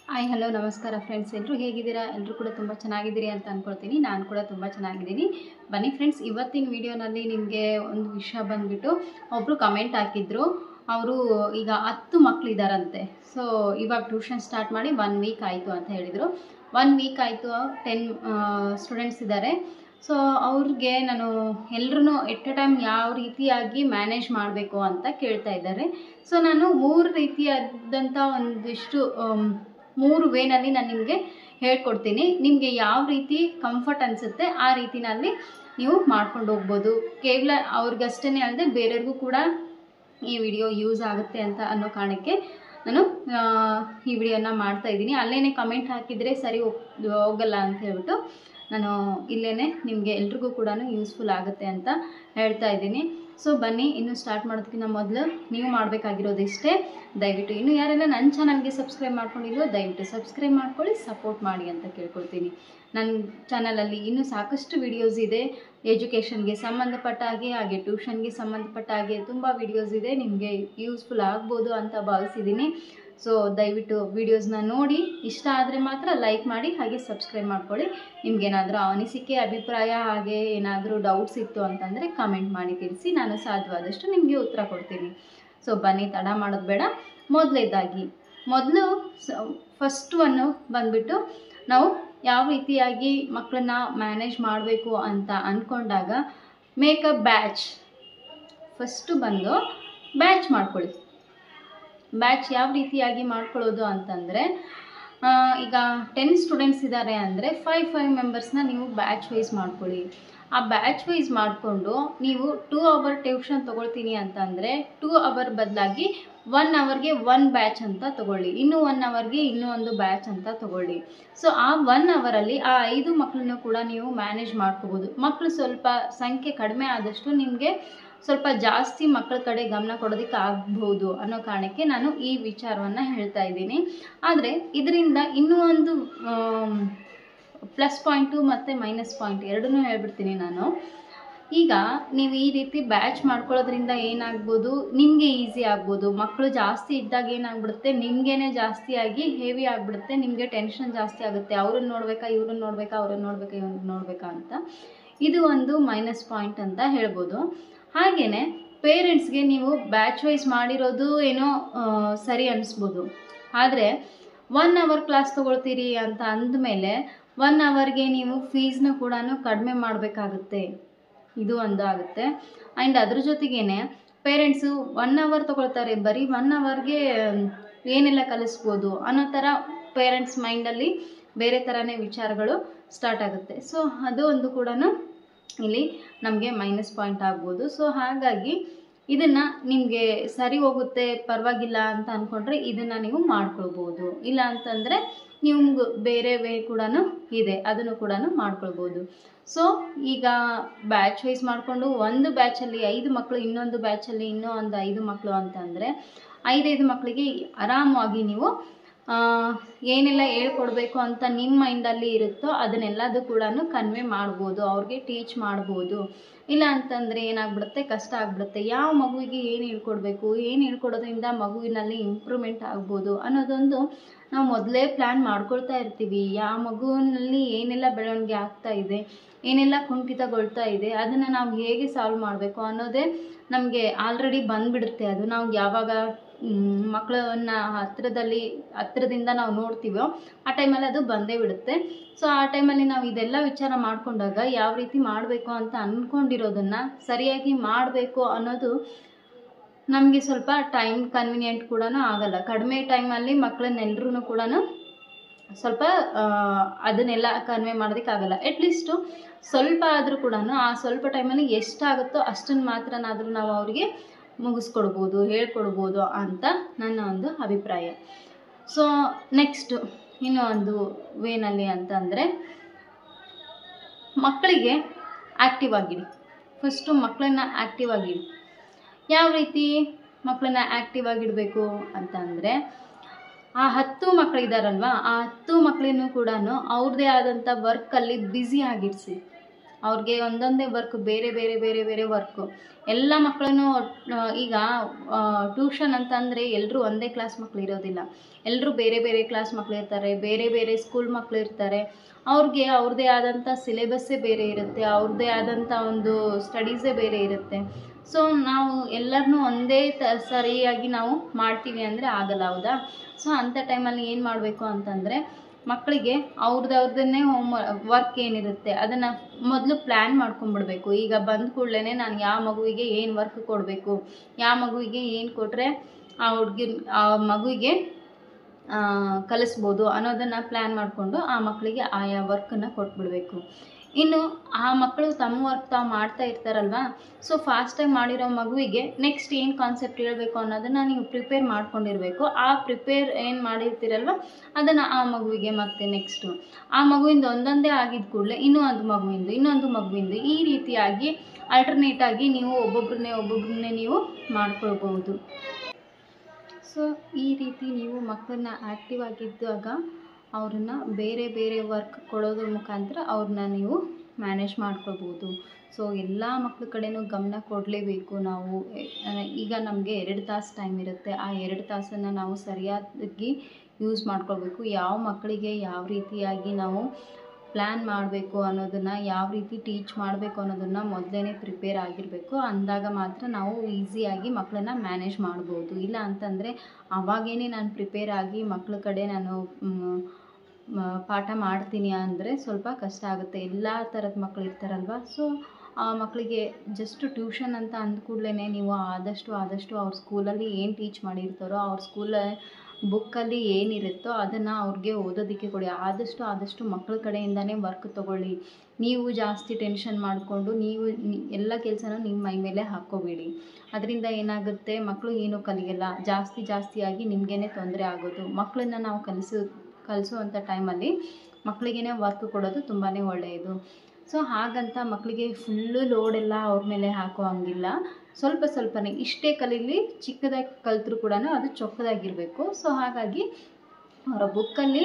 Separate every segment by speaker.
Speaker 1: Hi hello ನಮಸ್ಕಾರ friends, ಎಲ್ಲರೂ ಹೇಗಿದ್ದೀರಾ? ಎಲ್ಲರೂ ಕೂಡ ತುಂಬ ಚೆನ್ನಾಗಿದ್ದೀರಿ ಅಂತ ಅಂದ್ಕೊಳ್ತೀನಿ. ನಾನು ಕೂಡ ತುಂಬ ಚೆನ್ನಾಗಿದ್ದೀನಿ. ಬನ್ನಿ ಫ್ರೆಂಡ್ಸ್, ಇವತ್ತಿನ ವಿಡಿಯೋನಲ್ಲಿ ನಿಮಗೆ ಒಂದು ವಿಷಯ ಬಂದುಬಿಟ್ಟು ಒಬ್ಬರು ಕಮೆಂಟ್ ಹಾಕಿದ್ರು. ಅವರು ಈಗ 10 ಮಕ್ಕಳಿದ್ದಾರಂತೆ. ಸೊ ಇವಾಗ ಟ್ಯೂಷನ್ ಸ್ಟಾರ್ಟ್ ಮಾಡಿ 1 ವೀಕ್ ಆಯಿತು ಅಂತ ಹೇಳಿದರು. 1 ವೀಕ್ ಆಯಿತು, 10 ಸ್ಟೂಡೆಂಟ್ಸ್ ಇದ್ದಾರೆ. ಸೊ ಅವ್ರಿಗೆ ನಾನು ಎಲ್ಲರೂ ಎಟ್ ಎ ಟೈಮ್ ಯಾವ ರೀತಿಯಾಗಿ ಮ್ಯಾನೇಜ್ ಮಾಡಬೇಕು ಅಂತ ಕೇಳ್ತಾ ಇದ್ದಾರೆ. ಸೊ ನಾನು 3 ರೀತಿಯಾದಂಥ ಒಂದಿಷ್ಟು 3 ವೇನಲ್ಲಿ ನಾನು ನಿಮಗೆ ಹೇಳ್ಕೊಡ್ತೀನಿ. ನಿಮಗೆ ಯಾವ ರೀತಿ ಕಂಫರ್ಟ್ ಅನಿಸುತ್ತೆ ಆ ರೀತಿನಲ್ಲಿ ನೀವು ಮಾಡ್ಕೊಂಡು ಹೋಗ್ಬೋದು. ಕೇವಲ ಅವ್ರಿಗಷ್ಟೇ ಅಲ್ಲದೆ ಬೇರೆಯವ್ರಿಗೂ ಕೂಡ ಈ ವಿಡಿಯೋ ಯೂಸ್ ಆಗುತ್ತೆ ಅಂತ ಅನ್ನೋ ಕಾರಣಕ್ಕೆ ನಾನು ಈ ವಿಡಿಯೋನ ಮಾಡ್ತಾ ಇದ್ದೀನಿ. ಅಲ್ಲೇ ಕಮೆಂಟ್ ಹಾಕಿದರೆ ಸರಿ ಹೋಗಲ್ಲ ಅಂತ ಹೇಳ್ಬಿಟ್ಟು ನಾನು ಇಲ್ಲೇ ನಿಮಗೆ ಎಲ್ರಿಗೂ ಕೂಡ ಯೂಸ್ಫುಲ್ ಆಗುತ್ತೆ ಅಂತ ಹೇಳ್ತಾ ಇದ್ದೀನಿ. ಸೊ ಬನ್ನಿ, ಇನ್ನೂ ಸ್ಟಾರ್ಟ್ ಮಾಡೋದಕ್ಕಿಂತ ಮೊದಲು ನೀವು ಮಾಡಬೇಕಾಗಿರೋದಿಷ್ಟೇ. ದಯವಿಟ್ಟು ಇನ್ನೂ ಯಾರೆಲ್ಲ ನನ್ನ ಚಾನಲ್ಗೆ ಸಬ್ಸ್ಕ್ರೈಬ್ ಮಾಡ್ಕೊಂಡಿಲ್ವೋ ದಯವಿಟ್ಟು ಸಬ್ಸ್ಕ್ರೈಬ್ ಮಾಡ್ಕೊಳ್ಳಿ, ಸಪೋರ್ಟ್ ಮಾಡಿ ಅಂತ ಕೇಳ್ಕೊಳ್ತೀನಿ. ನನ್ನ ಚಾನಲಲ್ಲಿ ಇನ್ನೂ ಸಾಕಷ್ಟು ವಿಡಿಯೋಸ್ ಇದೆ. ಎಜುಕೇಷನ್ಗೆ ಸಂಬಂಧಪಟ್ಟ ಹಾಗೆ ಟ್ಯೂಷನ್ಗೆ ಸಂಬಂಧಪಟ್ಟ ಹಾಗೆ ತುಂಬ ವಿಡಿಯೋಸ್ ಇದೆ. ನಿಮಗೆ ಯೂಸ್ಫುಲ್ ಆಗ್ಬೋದು ಅಂತ ಭಾವಿಸಿದ್ದೀನಿ. ಸೊ ದಯವಿಟ್ಟು ವಿಡಿಯೋಸ್ನ ನೋಡಿ, ಇಷ್ಟ ಆದರೆ ಮಾತ್ರ ಲೈಕ್ ಮಾಡಿ, ಹಾಗೆ ಸಬ್ಸ್ಕ್ರೈಬ್ ಮಾಡ್ಕೊಳ್ಳಿ. ನಿಮ್ಗೇನಾದರೂ ಅನಿಸಿಕೆ, ಅಭಿಪ್ರಾಯ, ಹಾಗೆ ಏನಾದರೂ ಡೌಟ್ಸ್ ಇತ್ತು ಅಂತಂದರೆ ಕಮೆಂಟ್ ಮಾಡಿ ತಿಳಿಸಿ. ನಾನು ಸಾಧ್ಯವಾದಷ್ಟು ನಿಮಗೆ ಉತ್ತರ ಕೊಡ್ತೀನಿ. ಸೊ ಬನ್ನಿ, ತಡ ಮಾಡೋದು ಬೇಡ. ಮೊದಲು ಫಸ್ಟ್ ಒನ್ನು ಬಂದುಬಿಟ್ಟು ನಾವು ಯಾವ ರೀತಿಯಾಗಿ ಮಕ್ಕಳನ್ನ ಮ್ಯಾನೇಜ್ ಮಾಡಬೇಕು ಅಂತ ಅಂದ್ಕೊಂಡಾಗ ಮೇಕ್ ಅ ಬ್ಯಾಚ್. ಫಸ್ಟು ಬಂದು ಬ್ಯಾಚ್ ಮಾಡ್ಕೊಳ್ಳಿ. ಬ್ಯಾಚ್ ಯಾವ ರೀತಿಯಾಗಿ ಮಾಡ್ಕೊಳ್ಳೋದು ಅಂತಂದರೆ, ಈಗ 10 ಸ್ಟೂಡೆಂಟ್ಸ್ ಇದ್ದಾರೆ ಅಂದರೆ 5 ಮೆಂಬರ್ಸ್ನ ನೀವು ಬ್ಯಾಚ್ ವೈಸ್ ಮಾಡ್ಕೊಳ್ಳಿ. ಆ ಬ್ಯಾಚ್ ವೈಸ್ ಮಾಡಿಕೊಂಡು ನೀವು 2 ಅವರ್ ಟ್ಯೂಷನ್ ತೊಗೊಳ್ತೀನಿ ಅಂತಂದರೆ 2 ಅವರ್ ಬದಲಾಗಿ 1 ಅವರ್ಗೆ 1 ಬ್ಯಾಚ್ ಅಂತ ತೊಗೊಳ್ಳಿ. ಇನ್ನೂ 1 ಅವರ್ಗೆ ಇನ್ನೂ ಒಂದು ಬ್ಯಾಚ್ ಅಂತ ತೊಗೊಳ್ಳಿ. ಸೊ ಆ 1 ಅವರಲ್ಲಿ ಆ 5 ಮಕ್ಕಳನ್ನು ಕೂಡ ನೀವು ಮ್ಯಾನೇಜ್ ಮಾಡ್ಕೋಬೋದು. ಮಕ್ಕಳು ಸ್ವಲ್ಪ ಸಂಖ್ಯೆ ಕಡಿಮೆ ಆದಷ್ಟು ನಿಮಗೆ ಸ್ವಲ್ಪ ಜಾಸ್ತಿ ಮಕ್ಕಳ ಕಡೆ ಗಮನ ಕೊಡೋದಕ್ಕೆ ಆಗ್ಬೋದು ಅನ್ನೋ ಕಾರಣಕ್ಕೆ ನಾನು ಈ ವಿಚಾರವನ್ನು ಹೇಳ್ತಾ ಇದ್ದೀನಿ. ಆದರೆ ಇದರಿಂದ ಇನ್ನೂ ಒಂದು ಪ್ಲಸ್ ಪಾಯಿಂಟು ಮತ್ತು ಮೈನಸ್ ಪಾಯಿಂಟ್ ಎರಡನ್ನೂ ಹೇಳ್ಬಿಡ್ತೀನಿ ನಾನು. ಈಗ ನೀವು ಈ ರೀತಿ ಬ್ಯಾಚ್ ಮಾಡ್ಕೊಳ್ಳೋದ್ರಿಂದ ಏನಾಗ್ಬೋದು, ನಿಮಗೆ ಈಸಿ ಆಗ್ಬೋದು. ಮಕ್ಕಳು ಜಾಸ್ತಿ ಇದ್ದಾಗ ಏನಾಗ್ಬಿಡುತ್ತೆ, ನಿಮಗೇನೆ ಜಾಸ್ತಿ ಆಗಿ ಹೆವಿ ಆಗಿಬಿಡುತ್ತೆ. ನಿಮಗೆ ಟೆನ್ಷನ್ ಜಾಸ್ತಿ ಆಗುತ್ತೆ. ಅವ್ರನ್ನ ನೋಡಬೇಕಾ, ಇವ್ರನ್ನ ನೋಡಬೇಕಾ, ಅವ್ರನ್ನ ನೋಡಬೇಕಾ, ಇವ್ರನ್ನ ನೋಡಬೇಕಾ ಅಂತ. ಇದು ಒಂದು ಮೈನಸ್ ಪಾಯಿಂಟ್ ಅಂತ ಹೇಳ್ಬೋದು. ಹಾಗೆಯೇ ಪೇರೆಂಟ್ಸ್ಗೆ ನೀವು ಬ್ಯಾಚ್ ವೈಸ್ ಮಾಡಿರೋದು ಏನೋ ಸರಿ ಅನ್ನಿಸ್ಬೋದು. ಆದರೆ 1 ಅವರ್ ಕ್ಲಾಸ್ ತೊಗೊಳ್ತೀರಿ ಅಂತ ಅಂದಮೇಲೆ 1 ಅವರ್ಗೆ ನೀವು ಫೀಸ್ನ ಕೂಡ ಕಡಿಮೆ ಮಾಡಬೇಕಾಗುತ್ತೆ. ಇದು ಒಂದು ಆಗುತ್ತೆ. ಆ್ಯಂಡ್ ಅದ್ರ ಜೊತೆಗೇ ಪೇರೆಂಟ್ಸು 1 ಅವರ್ ತೊಗೊಳ್ತಾರೆ, ಬರೀ 1 ಅವರ್ಗೆ ಏನೆಲ್ಲ ಕಲಿಸ್ಬೋದು ಅನ್ನೋ ಥರ ಪೇರೆಂಟ್ಸ್ ಮೈಂಡಲ್ಲಿ ಬೇರೆ ಥರನೇ ವಿಚಾರಗಳು ಸ್ಟಾರ್ಟ್ ಆಗುತ್ತೆ. ಸೊ ಅದು ಒಂದು ಕೂಡ ಇಲ್ಲಿ ನಮಗೆ ಮೈನಸ್ ಪಾಯಿಂಟ್ ಆಗ್ಬೋದು. ಸೊ ಹಾಗಾಗಿ ಇದನ್ನು ನಿಮಗೆ ಸರಿ ಹೋಗುತ್ತೆ, ಪರವಾಗಿಲ್ಲ ಅಂತ ಅಂದ್ಕೊಂಡ್ರೆ ಇದನ್ನು ನೀವು ಮಾಡ್ಕೊಳ್ಬೋದು. ಇಲ್ಲ ಅಂತಂದರೆ ನಿಮ್ಗೆ ಬೇರೆ ವೇ ಕೂಡ ಇದೆ, ಅದನ್ನು ಕೂಡ ಮಾಡ್ಕೊಳ್ಬೋದು. ಸೊ ಈಗ ಬ್ಯಾಚ್ ವೈಸ್ ಮಾಡಿಕೊಂಡು ಒಂದು ಬ್ಯಾಚಲ್ಲಿ 5 ಮಕ್ಕಳು, ಇನ್ನೊಂದು ಬ್ಯಾಚಲ್ಲಿ ಇನ್ನೂ ಒಂದು 5 ಮಕ್ಕಳು ಅಂತಂದರೆ 5 ಮಕ್ಕಳಿಗೆ ಆರಾಮಾಗಿ ನೀವು ಏನೆಲ್ಲ ಹೇಳ್ಕೊಡ್ಬೇಕು ಅಂತ ನಿಮ್ಮ ಮೈಂಡಲ್ಲಿ ಇರುತ್ತೋ ಅದನ್ನೆಲ್ಲದು ಕೂಡ ಕನ್ವೆ ಮಾಡ್ಬೋದು, ಅವ್ರಿಗೆ ಟೀಚ್ ಮಾಡ್ಬೋದು. ಇಲ್ಲ ಅಂತಂದರೆ ಏನಾಗ್ಬಿಡುತ್ತೆ, ಕಷ್ಟ ಆಗ್ಬಿಡುತ್ತೆ. ಯಾವ ಮಗುವಿಗೆ ಏನು ಹೇಳ್ಕೊಡ್ಬೇಕು, ಏನು ಹೇಳ್ಕೊಡೋದ್ರಿಂದ ಮಗುವಿನಲ್ಲಿ ಇಂಪ್ರೂವ್ಮೆಂಟ್ ಆಗ್ಬೋದು ಅನ್ನೋದೊಂದು ನಾವು ಮೊದಲೇ ಪ್ಲ್ಯಾನ್ ಮಾಡ್ಕೊಳ್ತಾ ಇರ್ತೀವಿ. ಯಾವ ಮಗುವಿನಲ್ಲಿ ಏನೆಲ್ಲ ಬೆಳವಣಿಗೆ ಆಗ್ತಾ ಇದೆ, ಏನೆಲ್ಲ ಕುಂಠಿತಗೊಳ್ತಾ ಇದೆ, ಅದನ್ನು ನಾವು ಹೇಗೆ ಸಾಲ್ವ್ ಮಾಡಬೇಕು ಅನ್ನೋದೇ ನಮಗೆ ಆಲ್ರೆಡಿ ಬಂದುಬಿಡುತ್ತೆ. ಅದು ನಾವು ಯಾವಾಗ ಮಕ್ಕಳನ್ನ ಹತ್ತಿರದಿಂದ ನಾವು ನೋಡ್ತೀವೋ ಆ ಟೈಮಲ್ಲಿ ಅದು ಬಂದೇ ಬಿಡುತ್ತೆ. ಸೊ ಆ ಟೈಮಲ್ಲಿ ನಾವು ಇದೆಲ್ಲ ವಿಚಾರ ಮಾಡಿಕೊಂಡಾಗ ಯಾವ ರೀತಿ ಮಾಡಬೇಕು ಅಂತ ಅಂದ್ಕೊಂಡಿರೋದನ್ನು ಸರಿಯಾಗಿ ಮಾಡಬೇಕು ಅನ್ನೋದು ನಮಗೆ ಸ್ವಲ್ಪ ಟೈಮ್ ಕನ್ವಿನಿಯೆಂಟ್ ಕೂಡ ಆಗಲ್ಲ. ಕಡಿಮೆ ಟೈಮಲ್ಲಿ ಮಕ್ಕಳನ್ನೆಲ್ಲರೂ ಕೂಡ ಸ್ವಲ್ಪ ಅದನ್ನೆಲ್ಲ ಕನ್ವೆ ಮಾಡೋದಕ್ಕಾಗಲ್ಲ. ಅಟ್ಲೀಸ್ಟು ಸ್ವಲ್ಪ ಆದರೂ ಕೂಡ ಆ ಸ್ವಲ್ಪ ಟೈಮಲ್ಲಿ ಎಷ್ಟಾಗುತ್ತೋ ಅಷ್ಟನ್ನು ಮಾತ್ರನಾದರೂ ನಾವು ಅವರಿಗೆ ಮುಗಿಸ್ಕೊಡ್ಬೋದು, ಹೇಳ್ಕೊಡ್ಬೋದು ಅಂತ ನನ್ನ ಒಂದು ಅಭಿಪ್ರಾಯ. ಸೊ ನೆಕ್ಸ್ಟು ಇನ್ನೂ ಒಂದು ವೇನಲ್ಲಿ ಅಂತಂದರೆ, ಮಕ್ಕಳಿಗೆ ಆ್ಯಕ್ಟಿವ್ ಆಗಿಡಿ. ಫಸ್ಟು ಮಕ್ಕಳನ್ನ ಆ್ಯಕ್ಟಿವ್ ಆಗಿಡಿ. ಯಾವ ರೀತಿ ಮಕ್ಕಳನ್ನ ಆ್ಯಕ್ಟಿವ್ ಆಗಿಡಬೇಕು ಅಂತಂದರೆ, ಆ 10 ಮಕ್ಕಳಿದ್ದಾರಲ್ವ, ಆ 10 ಮಕ್ಕಳನ್ನು ಕೂಡ ಅವ್ರದ್ದೇ ಆದಂಥ ವರ್ಕಲ್ಲಿ ಬ್ಯುಸಿ ಆಗಿಡಿಸಿ. ಅವ್ರಿಗೆ ಒಂದೊಂದೇ ವರ್ಕ್, ಬೇರೆ ಬೇರೆ ಬೇರೆ ಬೇರೆ ವರ್ಕು. ಎಲ್ಲ ಮಕ್ಕಳನ್ನು ಈಗ ಟ್ಯೂಷನ್ ಅಂತಂದರೆ ಎಲ್ಲರೂ ಒಂದೇ ಕ್ಲಾಸ್ ಮಕ್ಕಳು ಇರೋದಿಲ್ಲ, ಎಲ್ಲರೂ ಬೇರೆ ಬೇರೆ ಕ್ಲಾಸ್ ಮಕ್ಕಳು ಇರ್ತಾರೆ, ಬೇರೆ ಬೇರೆ ಸ್ಕೂಲ್ ಮಕ್ಕಳು ಇರ್ತಾರೆ. ಅವ್ರಿಗೆ ಅವ್ರದ್ದೇ ಆದಂಥ ಸಿಲೆಬಸ್ಸೇ ಬೇರೆ ಇರುತ್ತೆ, ಅವ್ರದ್ದೇ ಆದಂಥ ಒಂದು ಸ್ಟಡೀಸೇ ಬೇರೆ ಇರುತ್ತೆ. ಸೊ ನಾವು ಎಲ್ಲರನ್ನೂ ಒಂದೇ ಸರಿಯಾಗಿ ನಾವು ಮಾಡ್ತೀವಿ ಅಂದರೆ ಆಗಲ್ಲ, ಹೌದಾ? ಸೊ ಅಂಥ ಟೈಮಲ್ಲಿ ಏನು ಮಾಡಬೇಕು ಅಂತಂದರೆ, ಮಕ್ಕಳಿಗೆ ಅವ್ರದ್ದನ್ನೇ ವರ್ಕ್ ಏನಿರುತ್ತೆ ಅದನ್ನು ಮೊದಲು ಪ್ಲ್ಯಾನ್ ಮಾಡ್ಕೊಂಬಿಡ್ಬೇಕು. ಈಗ ಬಂದ ಕೂಡಲೇ ನಾನು ಯಾವ ಮಗುವಿಗೆ ಏನು ವರ್ಕ್ ಕೊಡಬೇಕು, ಯಾವ ಮಗುವಿಗೆ ಏನು ಕೊಟ್ಟರೆ ಆ ಮಗುವಿಗೆ ಕಲಿಸ್ಬೋದು ಅನ್ನೋದನ್ನು ಪ್ಲ್ಯಾನ್ ಮಾಡಿಕೊಂಡು ಆ ಮಕ್ಕಳಿಗೆ ಆಯಾ ವರ್ಕನ್ನು ಕೊಟ್ಬಿಡಬೇಕು. ಇನ್ನು ಆ ಮಕ್ಕಳು ತಮ್ಮ ವರ್ಕ್ ತಾವು ಮಾಡ್ತಾ ಇರ್ತಾರಲ್ವ, ಸೊ ಫಾಸ್ಟಾಗಿ ಮಾಡಿರೋ ಮಗುವಿಗೆ ನೆಕ್ಸ್ಟ್ ಏನು ಕಾನ್ಸೆಪ್ಟ್ ಹೇಳಬೇಕು ಅನ್ನೋದನ್ನು ನೀವು ಪ್ರಿಪೇರ್ ಮಾಡ್ಕೊಂಡಿರಬೇಕು. ಆ ಪ್ರಿಪೇರ್ ಏನು ಮಾಡಿರ್ತೀರಲ್ವ ಅದನ್ನು ಆ ಮಗುವಿಗೆ ಮತ್ತೆ ನೆಕ್ಸ್ಟು ಆ ಮಗುವಿಂದ ಒಂದೊಂದೇ ಆಗಿದ್ದ ಕೂಡಲೇ ಇನ್ನೊಂದು ಮಗುವಿಂದು ಈ ರೀತಿಯಾಗಿ ಆಲ್ಟರ್ನೇಟಾಗಿ ನೀವು ಒಬ್ಬೊಬ್ಬರನ್ನೇ ನೀವು ಮಾಡ್ಕೊಳ್ಬೋದು. ಸೊ ಈ ರೀತಿ ನೀವು ಮಕ್ಕಳನ್ನ ಆ್ಯಕ್ಟಿವ್ ಆಗಿದ್ದಾಗ ಅವ್ರನ್ನ ಬೇರೆ ಬೇರೆ ವರ್ಕ್ ಕೊಡೋದ್ರ ಮುಖಾಂತರ ಅವ್ರನ್ನ ನೀವು ಮ್ಯಾನೇಜ್ ಮಾಡ್ಕೊಳ್ಬೋದು. ಸೊ ಎಲ್ಲ ಮಕ್ಳ ಕಡೆನೂ ಗಮನ ಕೊಡಲೇಬೇಕು ನಾವು. ಈಗ ನಮಗೆ 2 ತಾಸು ಟೈಮ್ ಇರುತ್ತೆ, ಆ 2 ತಾಸನ್ನು ನಾವು ಸರಿಯಾಗಿ ಯೂಸ್ ಮಾಡ್ಕೊಳ್ಬೇಕು. ಯಾವ ಮಕ್ಕಳಿಗೆ ಯಾವ ರೀತಿಯಾಗಿ ನಾವು ಪ್ಲ್ಯಾನ್ ಮಾಡಬೇಕು ಅನ್ನೋದನ್ನು, ಯಾವ ರೀತಿ ಟೀಚ್ ಮಾಡಬೇಕು ಅನ್ನೋದನ್ನು ಮೊದಲೇ ಪ್ರಿಪೇರ್ ಆಗಿರಬೇಕು. ಅಂದಾಗ ಮಾತ್ರ ನಾವು ಈಸಿಯಾಗಿ ಮಕ್ಕಳನ್ನ ಮ್ಯಾನೇಜ್ ಮಾಡ್ಬೋದು. ಇಲ್ಲ ಅಂತಂದರೆ ಅವಾಗೇನೆ ನಾನು ಪ್ರಿಪೇರ್ ಆಗಿ ಮಕ್ಕಳ ಕಡೆ ನಾನು ಪಾಠ ಮಾಡ್ತೀನಿ ಅಂದರೆ ಸ್ವಲ್ಪ ಕಷ್ಟ ಆಗುತ್ತೆ. ಎಲ್ಲ ಥರದ ಮಕ್ಕಳು ಇರ್ತಾರಲ್ವ, ಸೊ ಆ ಮಕ್ಕಳಿಗೆ ಜಸ್ಟ್ ಟ್ಯೂಷನ್ ಅಂತ ಅಂದ ಕೂಡಲೇ ನೀವು ಆದಷ್ಟು ಅವ್ರ ಸ್ಕೂಲಲ್ಲಿ ಏನು ಟೀಚ್ ಮಾಡಿರ್ತಾರೋ, ಅವ್ರ ಸ್ಕೂಲ ಬುಕ್ಕಲ್ಲಿ ಏನಿರುತ್ತೋ ಅದನ್ನು ಅವ್ರಿಗೆ ಓದೋದಕ್ಕೆ ಕೊಡಿ. ಆದಷ್ಟು ಮಕ್ಕಳ ಕಡೆಯಿಂದನೇ ವರ್ಕ್ ತೊಗೊಳ್ಳಿ. ನೀವು ಜಾಸ್ತಿ ಟೆನ್ಷನ್ ಮಾಡಿಕೊಂಡು ನೀವು ಎಲ್ಲ ಕೆಲಸನೂ ನಿಮ್ಮ ಮೈ ಮೇಲೆ ಹಾಕ್ಕೋಬೇಡಿ. ಅದರಿಂದ ಏನಾಗುತ್ತೆ, ಮಕ್ಕಳು ಏನೂ ಕಲಿಯಲ್ಲ, ಜಾಸ್ತಿಯಾಗಿ ನಿಮಗೇ ತೊಂದರೆ ಆಗೋದು. ಮಕ್ಕಳನ್ನ ನಾವು ಕಲಿಸುವಂಥ ಟೈಮಲ್ಲಿ ಮಕ್ಕಳಿಗೇ ವರ್ಕ್ ಕೊಡೋದು ತುಂಬಾ ಒಳ್ಳೆಯದು. ಸೊ ಹಾಗಂತ ಮಕ್ಕಳಿಗೆ ಫುಲ್ಲು ಲೋಡೆಲ್ಲ ಅವ್ರ ಮೇಲೆ ಹಾಕೋ ಹಂಗಿಲ್ಲ, ಸ್ವಲ್ಪನೇ ಇಷ್ಟೇ ಕಲೀಲಿ, ಚಿಕ್ಕದಾಗಿ ಕಲಿತ್ರೂ ಕೂಡ ಅದು ಚೊಕ್ಕದಾಗಿರಬೇಕು. ಸೊ ಹಾಗಾಗಿ ಅವರ ಬುಕ್ಕಲ್ಲಿ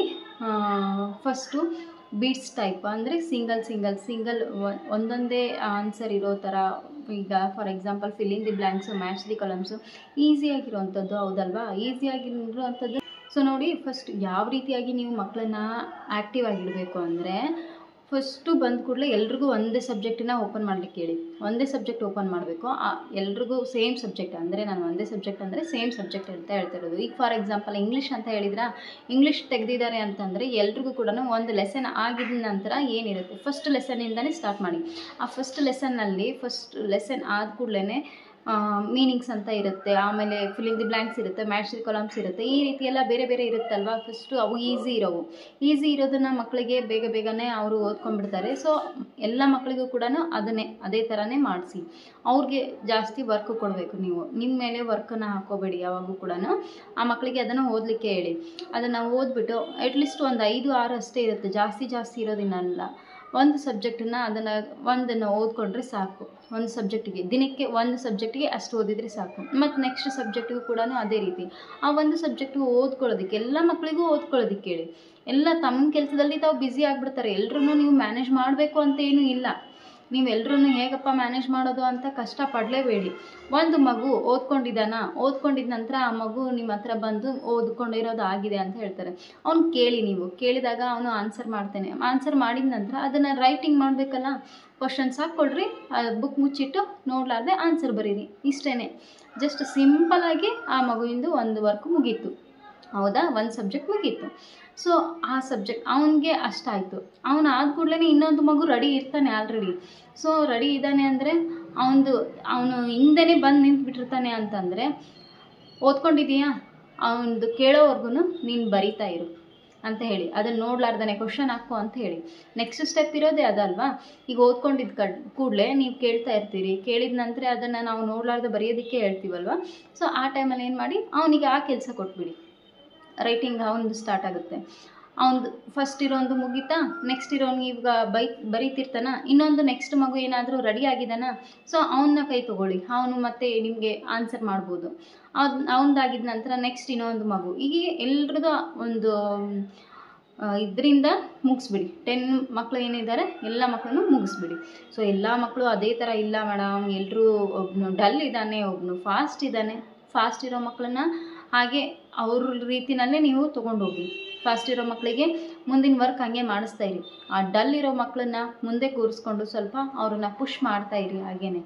Speaker 1: ಫಸ್ಟು ಬೀಟ್ಸ್ ಟೈಪ್ ಅಂದರೆ ಸಿಂಗಲ್ ಒಂದೊಂದೇ ಆನ್ಸರ್ ಇರೋ ಥರ. ಈಗ for example fill in the blanks, match the columns ಈಸಿಯಾಗಿರೋವಂಥದ್ದು, ಹೌದಲ್ವಾ? ಈಸಿಯಾಗಿರೋವಂಥದ್ದು. ಸೊ ನೋಡಿ, ಫಸ್ಟ್ ಯಾವ ರೀತಿಯಾಗಿ ನೀವು ಮಕ್ಕಳನ್ನ ಆ್ಯಕ್ಟಿವ್ ಆಗಿಡಬೇಕು ಅಂದರೆ, ಫಸ್ಟು ಬಂದ ಕೂಡಲೇ ಎಲ್ರಿಗೂ ಒಂದೇ ಸಬ್ಜೆಕ್ಟನ್ನ ಓಪನ್ ಮಾಡಲಿಕ್ಕೆ ಹೇಳಿ. ಒಂದೇ ಸಬ್ಜೆಕ್ಟ್ ಓಪನ್ ಮಾಡಬೇಕು, ಎಲ್ರಿಗೂ ಸೇಮ್ ಸಬ್ಜೆಕ್ಟ್. ಅಂದರೆ ನಾನು ಒಂದೇ ಸಬ್ಜೆಕ್ಟ್ ಅಂದರೆ ಸೇಮ್ ಸಬ್ಜೆಕ್ಟ್ ಅಂತ ಹೇಳ್ತಾ ಇರೋದು. ಈಗ ಫಾರ್ ಎಕ್ಸಾಂಪಲ್ ಇಂಗ್ಲೀಷ್ ಅಂತ ಹೇಳಿದ್ರೆ, ಇಂಗ್ಲೀಷ್ ತೆಗೆದಿದ್ದಾರೆ ಅಂತಂದರೆ ಎಲ್ರಿಗೂ ಕೂಡ ಒಂದು ಲೆಸನ್ ಆಗಿದ ನಂತರ ಏನಿರುತ್ತೆ, ಫಸ್ಟ್ ಲೆಸನ್ನಿಂದನೇ ಸ್ಟಾರ್ಟ್ ಮಾಡಿ. ಆ ಫಸ್ಟ್ ಲೆಸನ್ ಆದ ಕೂಡಲೇ ಮೀನಿಂಗ್ಸ್ ಅಂತ ಇರುತ್ತೆ, ಆಮೇಲೆ ಫಿಲ್ ಇನ್ ದಿ ಬ್ಲ್ಯಾಂಕ್ಸ್ ಇರುತ್ತೆ, ಮ್ಯಾಚ್ ದಿ ಕಾಲಮ್ಸ್ ಇರುತ್ತೆ, ಈ ರೀತಿ ಎಲ್ಲ ಬೇರೆ ಬೇರೆ ಇರುತ್ತಲ್ವ. ಫಸ್ಟು ಅವು ಈಸಿ ಇರೋದನ್ನು ಮಕ್ಕಳಿಗೆ ಬೇಗನೆ ಅವರು ಓದ್ಕೊಂಡ್ಬಿಡ್ತಾರೆ. ಸೊ ಎಲ್ಲ ಮಕ್ಕಳಿಗೂ ಕೂಡ ಅದೇ ಥರನೇ ಮಾಡಿಸಿ. ಅವ್ರಿಗೆ ಜಾಸ್ತಿ ವರ್ಕ್ ಕೊಡಬೇಕು. ನೀವು ನಿಮ್ಮ ಮೇಲೆ ವರ್ಕನ್ನು ಹಾಕೋಬೇಡಿ ಯಾವಾಗೂ ಕೂಡ. ಆ ಮಕ್ಕಳಿಗೆ ಅದನ್ನು ಓದಲಿಕ್ಕೆ ಹೇಳಿ. ಅದನ್ನು ಓದ್ಬಿಟ್ಟು ಅಟ್ಲೀಸ್ಟ್ ಒಂದು 5-6 ಅಷ್ಟೇ ಇರುತ್ತೆ, ಜಾಸ್ತಿ ಇರೋದಿನ್ನಲ್ಲ. ಒಂದು ಸಬ್ಜೆಕ್ಟನ್ನು ಒಂದನ್ನು ಓದ್ಕೊಂಡ್ರೆ ಸಾಕು. ಒಂದು ಸಬ್ಜೆಕ್ಟಿಗೆ ದಿನಕ್ಕೆ ಒಂದು ಸಬ್ಜೆಕ್ಟಿಗೆ ಅಷ್ಟು ಓದಿದರೆ ಸಾಕು. ಮತ್ತು ನೆಕ್ಸ್ಟ್ ಸಬ್ಜೆಕ್ಟಿಗೂ ಕೂಡ ಅದೇ ರೀತಿ ಆ ಒಂದು ಸಬ್ಜೆಕ್ಟಿಗೆ ಓದ್ಕೊಳ್ಳೋದಕ್ಕೆ, ಎಲ್ಲ ಮಕ್ಕಳಿಗೂ ಓದ್ಕೊಳ್ಳೋದಕ್ಕೆ ಹೇಳಿ. ಎಲ್ಲ ತಮ್ಮ ಕೆಲಸದಲ್ಲಿ ತಾವು ಬ್ಯುಸಿ ಆಗಿಬಿಡ್ತಾರೆ. ಎಲ್ಲರೂ ನೀವು ಮ್ಯಾನೇಜ್ ಮಾಡಬೇಕು ಅಂತ ಏನೂ ಇಲ್ಲ. ನೀವೆಲ್ಲರೂ ಹೇಗಪ್ಪ ಮ್ಯಾನೇಜ್ ಮಾಡೋದು ಅಂತ ಕಷ್ಟಪಡಲೇಬೇಡಿ. ಒಂದು ಮಗು ಓದ್ಕೊಂಡಿದ್ದ ನಂತರ ಆ ಮಗು ನಿಮ್ಮ ಹತ್ರ ಬಂದು ಓದ್ಕೊಂಡಿರೋದು ಆಗಿದೆ ಅಂತ ಹೇಳ್ತಾರೆ. ಅವ್ನು ನೀವು ಕೇಳಿದಾಗ ಅವನು ಆನ್ಸರ್ ಮಾಡ್ತಾನೆ. ಆನ್ಸರ್ ಮಾಡಿದ ನಂತರ ಅದನ್ನು ರೈಟಿಂಗ್ ಮಾಡಬೇಕಲ್ಲ. ಕ್ವಶನ್ಸ್ ಹಾಕ್ಕೊಳ್ರಿ, ಬುಕ್ ಮುಚ್ಚಿಟ್ಟು ನೋಡಲಾರ್ದೆ ಆನ್ಸರ್ ಬರೀರಿ, ಇಷ್ಟೇ. ಜಸ್ಟ್ ಸಿಂಪಲಾಗಿ ಆ ಮಗುವಿಂದು ಒಂದು ವರ್ಕ್ ಮುಗೀತು, ಹೌದಾ? ಒಂದು ಸಬ್ಜೆಕ್ಟ್ ಮುಗೀತು. ಸೊ ಆ ಸಬ್ಜೆಕ್ಟ್ ಅವನಿಗೆ ಅಷ್ಟಾಯಿತು. ಅವನು ಆದ ಕೂಡಲೇ ಇನ್ನೊಂದು ಮಗು ರೆಡಿ ಇರ್ತಾನೆ ಆಲ್ರೆಡಿ. ಸೊ ರೆಡಿ ಇದ್ದಾನೆ ಅಂದರೆ ಅವನು ಹಿಂದೆನೇ ಬಂದು ನಿಂತುಬಿಟ್ಟಿರ್ತಾನೆ ಅಂತಂದರೆ, ಓದ್ಕೊಂಡಿದ್ದೀಯಾ, ಅವನದು ಕೇಳೋವರೆಗೂ ನೀನು ಬರಿತಾ ಇರು ಅಂತ ಹೇಳಿ, ಅದನ್ನು ನೋಡಲಾರ್ದೇ ಕ್ವಶನ್ ಹಾಕು ಅಂತ ಹೇಳಿ. ನೆಕ್ಸ್ಟ್ ಸ್ಟೆಪ್ ಇರೋದೇ ಅದಲ್ವಾ. ಈಗ ಓದ್ಕೊಂಡಿದ್ದ ಕೂಡಲೇ ನೀವು ಕೇಳ್ತಾ ಇರ್ತೀರಿ, ಕೇಳಿದ ನಂತರ ಅದನ್ನು ನಾವು ನೋಡಲಾರ್ದೆ ಬರೆಯೋದಕ್ಕೆ ಹೇಳ್ತೀವಲ್ವ. ಸೊ ಆ ಟೈಮಲ್ಲಿ ಏನು ಮಾಡಿ, ಅವನಿಗೆ ಆ ಕೆಲಸ ಕೊಟ್ಬಿಡಿ. ರೈಟಿಂಗ್ ಅವನದು ಸ್ಟಾರ್ಟ್ ಆಗುತ್ತೆ. ಅವನದು ಫಸ್ಟ್ ಇರೋದು ಮುಗೀತಾ, ನೆಕ್ಸ್ಟ್ ಇರೋನಿಗೆ ಇವಾಗ ಬರೀತಿರ್ತಾನ. ಇನ್ನೊಂದು ನೆಕ್ಸ್ಟ್ ಮಗು ಏನಾದರೂ ರೆಡಿ ಆಗಿದ್ದಾನ, ಸೊ ಅವನ್ನ ಕೈ ತೊಗೊಳ್ಳಿ, ಅವನು ಮತ್ತೆ ನಿಮಗೆ ಆನ್ಸರ್ ಮಾಡ್ಬೋದು. ಅವನದಾಗಿದ್ದ ನಂತರ ನೆಕ್ಸ್ಟ್ ಇನ್ನೊಂದು ಮಗು, ಹೀಗೆ ಎಲ್ರದ್ದು ಒಂದು ಇದರಿಂದ ಮುಗಿಸ್ಬಿಡಿ. 10 ಮಕ್ಕಳು ಏನಿದ್ದಾರೆ ಎಲ್ಲ ಮಕ್ಕಳನ್ನು ಮುಗಿಸ್ಬಿಡಿ. ಸೊ ಎಲ್ಲ ಮಕ್ಕಳು ಅದೇ ಥರ ಇಲ್ಲ ಮೇಡಮ್, ಎಲ್ಲರೂ ಒಬ್ಬನು ಡಲ್ ಇದ್ದಾನೆ, ಒಬ್ಬನು ಫಾಸ್ಟ್ ಇದ್ದಾನೆ. ಫಾಸ್ಟ್ ಇರೋ ಮಕ್ಕಳನ್ನ ಹಾಗೆ ಅವ್ರ ರೀತಿಯಲ್ಲೇ ನೀವು ತೊಗೊಂಡೋಗಿ. ಫಾಸ್ಟ್ ಇರೋ ಮಕ್ಕಳಿಗೆ ಮುಂದಿನ ವರ್ಕ್ ಹಾಗೆ ಮಾಡಿಸ್ತಾ ಇರಿ. ಆ ಡಲ್ ಇರೋ ಮಕ್ಕಳನ್ನ ಮುಂದೆ ಕೂರಿಸ್ಕೊಂಡು ಸ್ವಲ್ಪ ಅವ್ರನ್ನ ಪುಷ್ ಮಾಡ್ತಾ ಇರಿ. ಹಾಗೇನೆ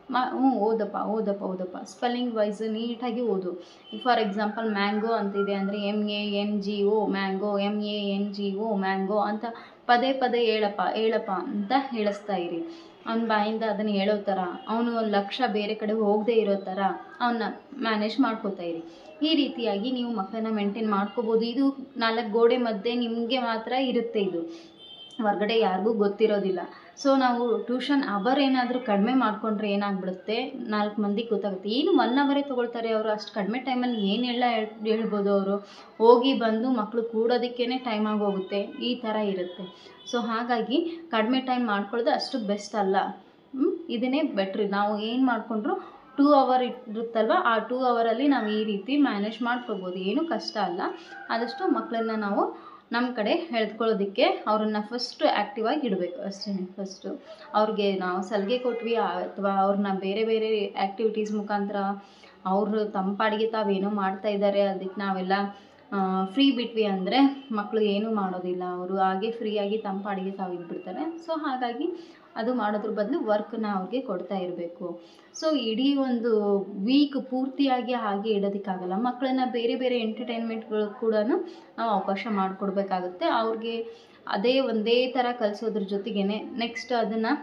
Speaker 1: ಓದಪ್ಪ ಸ್ಪೆಲ್ಲಿಂಗ್ ವೈಸ್ ನೀಟಾಗಿ ಓದು. ಫಾರ್ ಎಕ್ಸಾಂಪಲ್ ಮ್ಯಾಂಗೋ ಅಂತಿದೆ ಅಂದರೆ MANGO ಮ್ಯಾಂಗೋ, MANGO ಮ್ಯಾಂಗೋ ಅಂತ ಪದೇ ಹೇಳಪ್ಪ ಅಂತ ಹೇಳಿಸ್ತಾ ಇರಿ. ಅವನ ಬಾಯಿಂದ ಅದನ್ನು ಹೇಳೋ ಥರ, ಅವನು ಲಕ್ಷ್ಯ ಬೇರೆ ಕಡೆ ಹೋಗದೆ ಇರೋ ಥರ ಅವನ್ನ ಮ್ಯಾನೇಜ್ ಮಾಡ್ಕೋತಾ ಇರಿ. ಈ ರೀತಿಯಾಗಿ ನೀವು ಮಕ್ಕಳನ್ನ ಮೇಂಟೈನ್ ಮಾಡ್ಕೋಬೋದು. ಇದು 4 ಗೋಡೆ ಮಧ್ಯೆ ನಿಮಗೆ ಮಾತ್ರ ಇರುತ್ತೆ, ಇದು ಹೊರಗಡೆ ಯಾರಿಗೂ ಗೊತ್ತಿರೋದಿಲ್ಲ. ಸೊ ನಾವು ಟ್ಯೂಷನ್ ಅವರ್ ಏನಾದರೂ ಕಡಿಮೆ ಮಾಡಿಕೊಂಡ್ರೆ ಏನಾಗ್ಬಿಡುತ್ತೆ, 4 ಮಂದಿಗೆ ಗೊತ್ತಾಗುತ್ತೆ. ಏನು 1 ಅವರೇ ತೊಗೊಳ್ತಾರೆ ಅವರು, ಅಷ್ಟು ಕಡಿಮೆ ಟೈಮಲ್ಲಿ ಏನೆಲ್ಲ ಹೇಳ್ಬೋದು ಅವರು. ಹೋಗಿ ಬಂದು ಮಕ್ಕಳು ಕೂಡೋದಕ್ಕೇ ಟೈಮ್ ಆಗೋಗುತ್ತೆ, ಈ ಥರ ಇರುತ್ತೆ. ಸೊ ಹಾಗಾಗಿ ಕಡಿಮೆ ಟೈಮ್ ಮಾಡ್ಕೊಳ್ಳೋದು ಅಷ್ಟು ಬೆಸ್ಟ್ ಅಲ್ಲ. ಇದನ್ನೇ ಬೆಟ್ರಿ. ನಾವು ಏನು ಮಾಡಿಕೊಂಡ್ರು 2 ಅವರ್ ಇರುತ್ತಲ್ವ, ಆ 2 ಅವರಲ್ಲಿ ನಾವು ಈ ರೀತಿ ಮ್ಯಾನೇಜ್ ಮಾಡ್ಕೋಬೋದು. ಏನೂ ಕಷ್ಟ ಅಲ್ಲ. ಆದಷ್ಟು ಮಕ್ಕಳನ್ನ ನಾವು ನಮ್ಮ ಕಡೆ ಎಳ್ಕೊಳ್ಳೋದಕ್ಕೆ ಅವ್ರನ್ನ ಫಸ್ಟು ಆ್ಯಕ್ಟಿವ್ ಆಗಿ ಇಡಬೇಕು ಅಷ್ಟೇ. ಫಸ್ಟು ಅವ್ರಿಗೆ ನಾವು ಸಲಿಗೆ ಕೊಟ್ವಿ ಅಥವಾ ಅವ್ರನ್ನ ಬೇರೆ ಆ್ಯಕ್ಟಿವಿಟೀಸ್ ಮುಖಾಂತರ ಅವರು ತಮ್ಮ ಪಾಡಿಗೆ ತಾವೇನೋ ಮಾಡ್ತಾ ಇದ್ದಾರೆ, ಅದಕ್ಕೆ ನಾವೆಲ್ಲ ಫ್ರೀ ಬಿಟ್ವಿ ಅಂದರೆ ಮಕ್ಕಳು ಏನೂ ಮಾಡೋದಿಲ್ಲ. ಅವರು ಹಾಗೆ ಫ್ರೀಯಾಗಿ ತಮ್ಮ ಪಾಡಿಗೆ ತಾವು ಇದ್ಬಿಡ್ತಾರೆ. ಸೊ ಹಾಗಾಗಿ ಅದು ಮಾಡೋದ್ರ ಬದಲು ವರ್ಕ್ನ ಅವ್ರಿಗೆ ಕೊಡ್ತಾ ಇರಬೇಕು. ಸೊ ಇಡೀ ಒಂದು ವೀಕ್ ಪೂರ್ತಿಯಾಗಿ ಹಾಗೆ ಇಡೋದಕ್ಕಾಗಲ್ಲ. ಮಕ್ಕಳನ್ನ ಬೇರೆ ಎಂಟರ್ಟೈನ್ಮೆಂಟ್ಗಳು ಕೂಡ ನಾವು ಅವಕಾಶ ಮಾಡಿಕೊಡ್ಬೇಕಾಗುತ್ತೆ. ಅವ್ರಿಗೆ ಒಂದೇ ಥರ ಕಲಿಸೋದ್ರ ಜೊತೆಗೇ ನೆಕ್ಸ್ಟ್ ಅದನ್ನು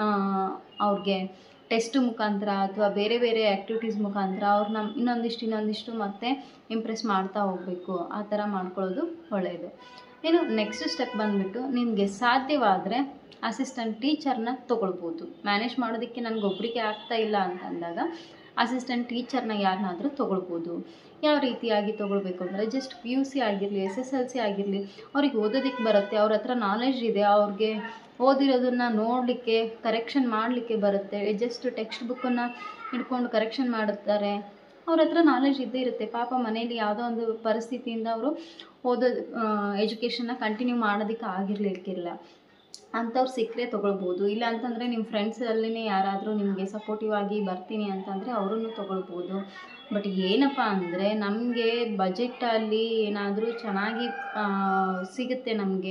Speaker 1: ಅವ್ರಿಗೆ ಟೆಸ್ಟ್ ಮುಖಾಂತರ ಅಥವಾ ಬೇರೆ ಆ್ಯಕ್ಟಿವಿಟೀಸ್ ಮುಖಾಂತರ ಅವ್ರನ್ನ ಇನ್ನೊಂದಿಷ್ಟು ಮತ್ತೆ ಇಂಪ್ರೆಸ್ ಮಾಡ್ತಾ ಹೋಗಬೇಕು. ಆ ಥರ ಮಾಡ್ಕೊಳ್ಳೋದು ಒಳ್ಳೆಯದು. ಇನ್ನು ನೆಕ್ಸ್ಟ್ ಸ್ಟೆಪ್ ಬಂದುಬಿಟ್ಟು, ನಿಮಗೆ ಸಾಧ್ಯವಾದರೆ ಅಸಿಸ್ಟೆಂಟ್ ಟೀಚರ್ನ ತೊಗೊಳ್ಬೋದು. ಮ್ಯಾನೇಜ್ ಮಾಡೋದಕ್ಕೆ ನನಗೊಬ್ಬರಿಗೆ ಆಗ್ತಾ ಇಲ್ಲ ಅಂತಂದಾಗ ಅಸಿಸ್ಟೆಂಟ್ ಟೀಚರ್ನ ಯಾರನ್ನಾದರೂ ತೊಗೊಳ್ಬೋದು. ಯಾವ ರೀತಿಯಾಗಿ ತೊಗೊಳ್ಬೇಕು ಅಂದರೆ, ಜಸ್ಟ್ PUC ಆಗಿರಲಿ, SSLC ಆಗಿರಲಿ, ಅವ್ರಿಗೆ ಓದೋದಕ್ಕೆ ಬರುತ್ತೆ, ಅವ್ರ ಹತ್ರ ನಾಲೆಡ್ಜ್ ಇದೆ, ಅವ್ರಿಗೆ ಓದಿರೋದನ್ನು ನೋಡಲಿಕ್ಕೆ ಕರೆಕ್ಷನ್ ಮಾಡಲಿಕ್ಕೆ ಬರುತ್ತೆ. ಜಸ್ಟ್ ಟೆಕ್ಸ್ಟ್ ಬುಕ್ಕನ್ನು ಹಿಡ್ಕೊಂಡು ಕರೆಕ್ಷನ್ ಮಾಡುತ್ತಾರೆ, ಅವ್ರ ಹತ್ರ ನಾಲೆಡ್ಜ್ ಇದ್ದೇ ಇರುತ್ತೆ. ಪಾಪ ಮನೇಲಿ ಯಾವುದೋ ಒಂದು ಪರಿಸ್ಥಿತಿಯಿಂದ ಅವರು ಎಜುಕೇಷನ್ನ ಕಂಟಿನ್ಯೂ ಮಾಡೋದಕ್ಕೆ ಆಗಿರಲಿಕ್ಕಿಲ್ಲ, ಅಂಥವ್ರು ಸಿಕ್ಕರೆ ತೊಗೊಳ್ಬೋದು. ಇಲ್ಲ ಅಂತಂದರೆ ನಿಮ್ಮ ಫ್ರೆಂಡ್ಸಲ್ಲಿನೇ ಯಾರಾದರೂ ನಿಮಗೆ ಸಪೋರ್ಟಿವ್ ಆಗಿ ಬರ್ತೀನಿ ಅಂತಂದರೆ ಅವರನ್ನು ತೊಗೊಳ್ಬೋದು. ಬಟ್ ಏನಪ್ಪ ಅಂದರೆ, ನಮಗೆ ಬಜೆಟಲ್ಲಿ ಏನಾದರೂ ಚೆನ್ನಾಗಿ ಸಿಗುತ್ತೆ, ನಮಗೆ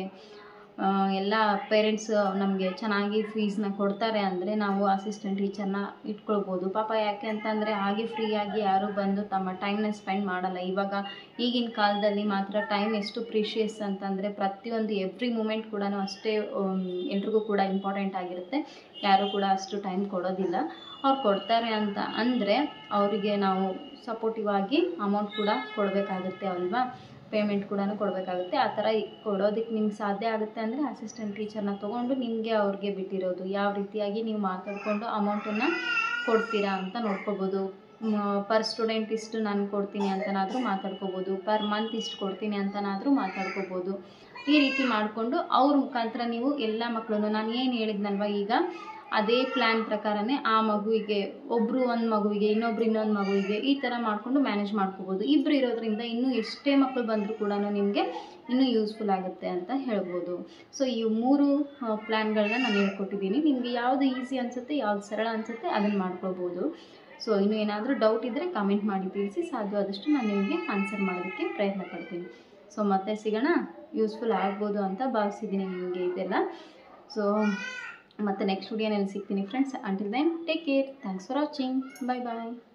Speaker 1: ಎಲ್ಲ ಪೇರೆಂಟ್ಸ್ ನಮಗೆ ಚೆನ್ನಾಗಿ ಫೀಸ್ನ ಕೊಡ್ತಾರೆ ಅಂದರೆ ನಾವು ಅಸಿಸ್ಟೆಂಟ್ ಟೀಚರ್ನ ಇಟ್ಕೊಳ್ಬೋದು. ಪಾಪ ಯಾಕೆ ಅಂತಂದರೆ ಹಾಗೆ ಫ್ರೀಯಾಗಿ ಯಾರೂ ಬಂದು ತಮ್ಮ ಟೈಮ್ನ ಸ್ಪೆಂಡ್ ಮಾಡಲ್ಲ. ಈಗಿನ ಕಾಲದಲ್ಲಿ ಮಾತ್ರ ಟೈಮ್ ಎಷ್ಟು ಪ್ರೀಷಿಯಸ್ ಅಂತಂದರೆ, ಪ್ರತಿಯೊಂದು ಎವ್ರಿ ಮೂಮೆಂಟ್ ಕೂಡ ಅಷ್ಟೇ ಎಲ್ರಿಗೂ ಕೂಡ ಇಂಪಾರ್ಟೆಂಟ್ ಆಗಿರುತ್ತೆ. ಯಾರೂ ಕೂಡ ಅಷ್ಟು ಟೈಮ್ ಕೊಡೋದಿಲ್ಲ. ಅವ್ರು ಕೊಡ್ತಾರೆ ಅಂತ ಅಂದರೆ ಅವರಿಗೆ ನಾವು ಸಪೋರ್ಟಿವ್ ಆಗಿ ಅಮೌಂಟ್ ಕೂಡ ಕೊಡಬೇಕಾಗುತ್ತೆ ಅಲ್ವಾ, ಪೇಮೆಂಟ್ ಕೂಡ ಕೊಡಬೇಕಾಗುತ್ತೆ. ಆ ಥರ ಕೊಡೋದಕ್ಕೆ ನಿಮ್ಗೆ ಸಾಧ್ಯ ಆಗುತ್ತೆ ಅಂದರೆ ಅಸಿಸ್ಟೆಂಟ್ ಟೀಚರ್ನ ತೊಗೊಂಡು ನಿಮಗೆ ಅವ್ರಿಗೆ ಬಿಟ್ಟಿರೋದು, ಯಾವ ರೀತಿಯಾಗಿ ನೀವು ಮಾತಾಡಿಕೊಂಡು ಅಮೌಂಟನ್ನು ಕೊಡ್ತೀರಾ ಅಂತ ನೋಡ್ಕೋಬೋದು. ಪರ್ ಸ್ಟೂಡೆಂಟ್ ಇಷ್ಟು ನಾನು ಕೊಡ್ತೀನಿ ಅಂತನಾದರೂ ಮಾತಾಡ್ಕೋಬೋದು, ಪರ್ ಮಂತ್ ಇಷ್ಟು ಕೊಡ್ತೀನಿ ಅಂತನಾದರೂ ಮಾತಾಡ್ಕೋಬೋದು. ಈ ರೀತಿ ಮಾಡಿಕೊಂಡು ಅವ್ರ ಮುಖಾಂತರ ನೀವು ಎಲ್ಲ ಮಕ್ಕಳನ್ನು, ನಾನು ಏನು ಹೇಳಿದ್ನಲ್ವ ಈಗ ಅದೇ ಪ್ಲ್ಯಾನ್ ಪ್ರಕಾರನೇ ಆ ಮಗುವಿಗೆ ಒಬ್ಬರು ಒಂದು ಮಗುವಿಗೆ, ಇನ್ನೊಂದು ಮಗುವಿಗೆ ಈ ಥರ ಮಾಡಿಕೊಂಡು ಮ್ಯಾನೇಜ್ ಮಾಡ್ಕೋಬೋದು. ಇಬ್ಬರು ಇರೋದ್ರಿಂದ ಇನ್ನೂ ಎಷ್ಟೇ ಮಕ್ಕಳು ಬಂದರೂ ಕೂಡ ನಿಮಗೆ ಇನ್ನೂ ಯೂಸ್ಫುಲ್ ಆಗುತ್ತೆ ಅಂತ ಹೇಳ್ಬೋದು. ಸೊ ಈ 3 ಪ್ಲ್ಯಾನ್ಗಳನ್ನ ನಾನು ಹೇಳ್ಕೊಟ್ಟಿದ್ದೀನಿ. ನಿಮಗೆ ಯಾವುದು ಈಸಿ ಅನಿಸುತ್ತೆ, ಯಾವುದು ಸರಳ ಅನಿಸುತ್ತೆ ಅದನ್ನು ಮಾಡ್ಕೊಳ್ಬೋದು. ಸೊ ಇನ್ನೂ ಏನಾದರೂ ಡೌಟ್ ಇದ್ದರೆ ಕಮೆಂಟ್ ಮಾಡಿ ತಿಳಿಸಿ. ಸಾಧ್ಯವಾದಷ್ಟು ನಾನು ನಿಮಗೆ ಆನ್ಸರ್ ಮಾಡೋದಕ್ಕೆ ಪ್ರಯತ್ನ ಪಡ್ತೀನಿ. ಸೊ ಮತ್ತೆ ಸಿಗೋಣ. ಯೂಸ್ಫುಲ್ ಆಗ್ಬೋದು ಅಂತ ಭಾವಿಸಿದ್ದೀನಿ ನಿಮಗೆ ಇದೆಲ್ಲ. ಸೊ ಮತ್ತೆ ನೆಕ್ಸ್ಟ್ ವಿಡಿಯೋನಲ್ಲಿ ಸಿಗ್ತೀನಿ friends. Until then take care. Thanks for watching. Bye.